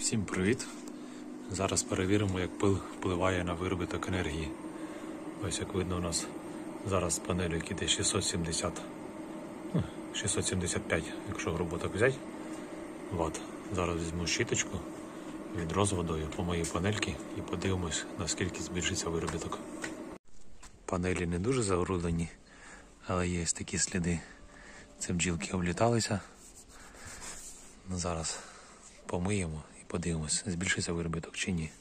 Всім привіт! Зараз перевіримо, як пил впливає на виробіток енергії. Ось як видно, у нас зараз панелі йде 675, якщо грубо так взяти, Вт. Зараз візьму щіточку, відро з водою помию панельки і подивимось, наскільки збільшиться виробіток. Панелі не дуже загрудені, але є такі сліди. Це бджілки обліталися. Зараз помиємо і подивимось, збільшиться виробіток чи ні.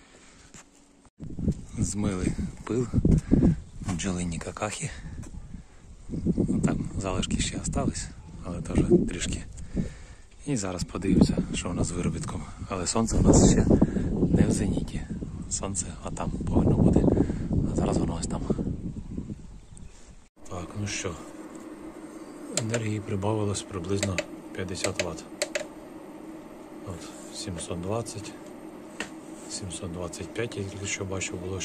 Змили пил, бджолині какахи. Там залишки ще залишились, але теж трішки. І зараз подивимося, що у нас з виробітком. Але сонце у нас ще не в зеніті. Сонце там повинно бути, а зараз воно ось там. Так, ну що, енергії прибавилось приблизно 50 Вт. От 720, 725, я тільки що бачив, було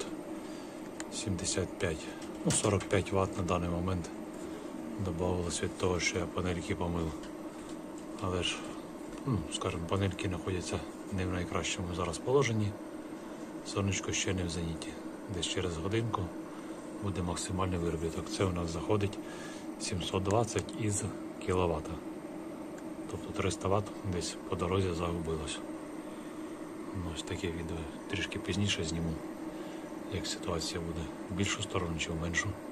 675. Ну, 45 Вт на даний момент додавалось від того, що я панельки помив. Але ж, скажімо, панельки знаходяться не в найкращому зараз положенні. Сонечко ще не в зеніті. Десь через годинку буде максимальний виробіток. Це у нас заходить 720 із кіловата. Тобто 300 Вт десь по дорозі загубилось. Ось таке відео трішки пізніше зніму, як ситуація буде в більшу сторону чи в меншу.